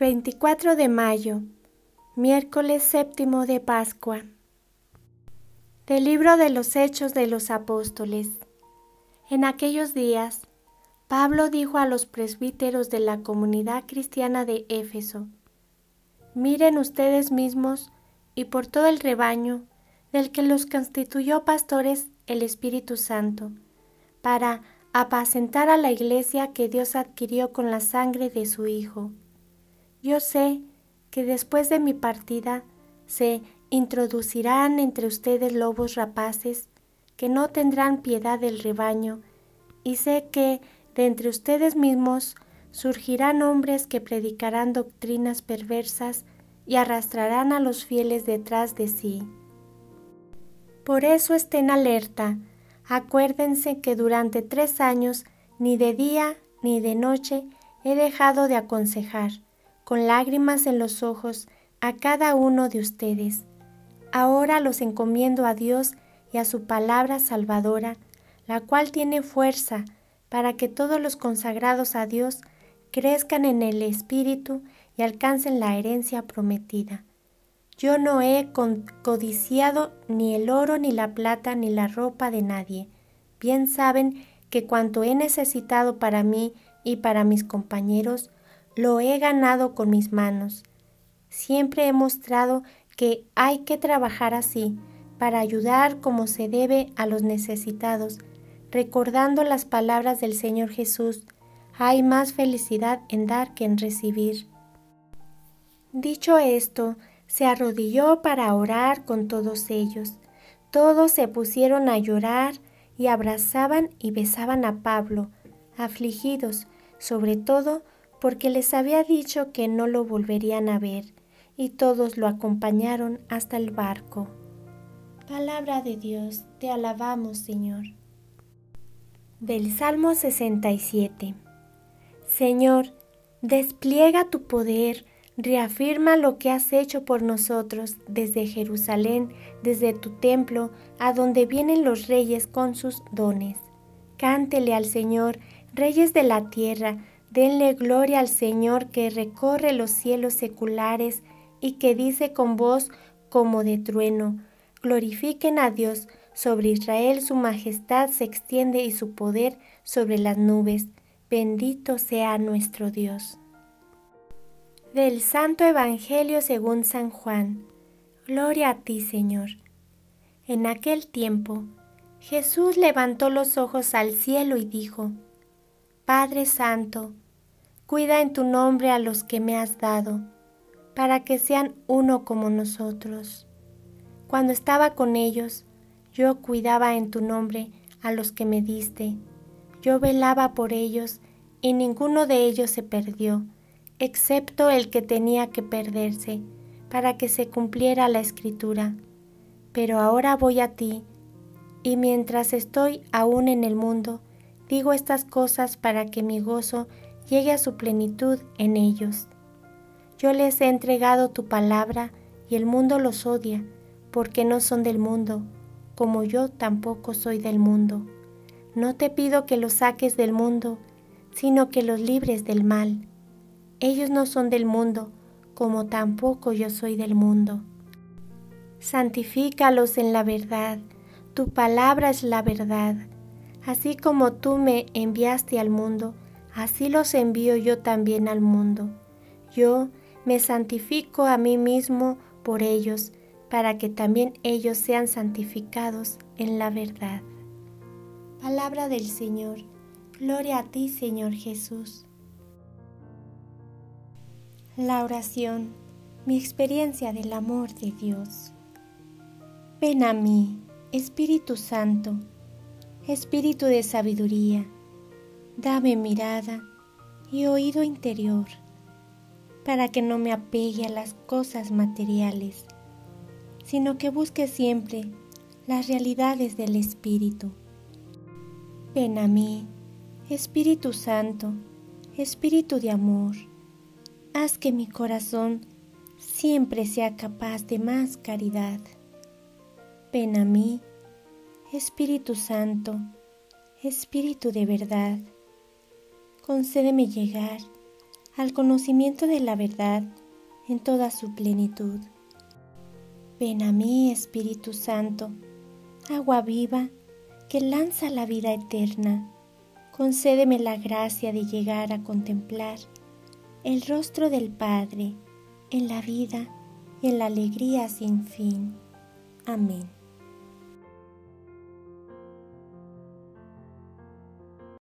24 de mayo, miércoles séptimo de Pascua. Del libro de los Hechos de los Apóstoles. En aquellos días, Pablo dijo a los presbíteros de la comunidad cristiana de Éfeso: miren ustedes mismos y por todo el rebaño del que los constituyó pastores el Espíritu Santo, para apacentar a la iglesia que Dios adquirió con la sangre de su Hijo. Yo sé que después de mi partida se introducirán entre ustedes lobos rapaces que no tendrán piedad del rebaño, y sé que de entre ustedes mismos surgirán hombres que predicarán doctrinas perversas y arrastrarán a los fieles detrás de sí. Por eso estén alerta. Acuérdense que durante 3 años ni de día ni de noche he dejado de aconsejar, con lágrimas en los ojos, a cada uno de ustedes. Ahora los encomiendo a Dios y a su palabra salvadora, la cual tiene fuerza para que todos los consagrados a Dios crezcan en el Espíritu y alcancen la herencia prometida. Yo no he codiciado ni el oro, ni la plata, ni la ropa de nadie. Bien saben que cuanto he necesitado para mí y para mis compañeros, lo he ganado con mis manos. Siempre he mostrado que hay que trabajar así, para ayudar como se debe a los necesitados, recordando las palabras del Señor Jesús: hay más felicidad en dar que en recibir. Dicho esto, se arrodilló para orar con todos ellos. Todos se pusieron a llorar y abrazaban y besaban a Pablo, afligidos, sobre todo porque les había dicho que no lo volverían a ver, y todos lo acompañaron hasta el barco. Palabra de Dios, te alabamos, Señor. Del Salmo 67. Señor, despliega tu poder, reafirma lo que has hecho por nosotros desde Jerusalén, desde tu templo, a donde vienen los reyes con sus dones. Cántele al Señor, reyes de la tierra, denle gloria al Señor que recorre los cielos seculares y que dice con voz como de trueno: glorifiquen a Dios, sobre Israel su majestad se extiende y su poder sobre las nubes. Bendito sea nuestro Dios. Del Santo Evangelio según San Juan. Gloria a ti, Señor. En aquel tiempo, Jesús levantó los ojos al cielo y dijo: Padre Santo, cuida en tu nombre a los que me has dado, para que sean uno como nosotros. Cuando estaba con ellos, yo cuidaba en tu nombre a los que me diste. Yo velaba por ellos, y ninguno de ellos se perdió, excepto el que tenía que perderse, para que se cumpliera la Escritura. Pero ahora voy a ti, y mientras estoy aún en el mundo, digo estas cosas para que mi gozo llegue a su plenitud en ellos. Yo les he entregado tu palabra, y el mundo los odia, porque no son del mundo, como yo tampoco soy del mundo. No te pido que los saques del mundo, sino que los libres del mal. Ellos no son del mundo, como tampoco yo soy del mundo. Santifícalos en la verdad, tu palabra es la verdad. Así como tú me enviaste al mundo, así los envío yo también al mundo. Yo me santifico a mí mismo por ellos, para que también ellos sean santificados en la verdad. Palabra del Señor. Gloria a ti, Señor Jesús. La oración, mi experiencia del amor de Dios. Ven a mí, Espíritu Santo, Espíritu de sabiduría, dame mirada y oído interior, para que no me apegue a las cosas materiales, sino que busque siempre las realidades del Espíritu. Ven a mí, Espíritu Santo, Espíritu de amor, haz que mi corazón siempre sea capaz de más caridad. Ven a mí, Espíritu Santo, Espíritu de verdad, concédeme llegar al conocimiento de la verdad en toda su plenitud. Ven a mí, Espíritu Santo, agua viva que lanza la vida eterna. Concédeme la gracia de llegar a contemplar el rostro del Padre en la vida y en la alegría sin fin. Amén.